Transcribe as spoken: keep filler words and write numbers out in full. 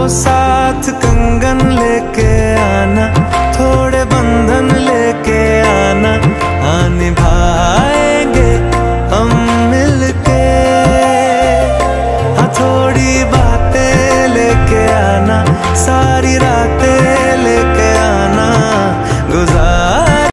साथ कंगन लेके आना, थोड़े बंधन लेके आना, हाँ निभाएंगे हम मिलके। हाँ थोड़ी बातें लेके आना, सारी रातें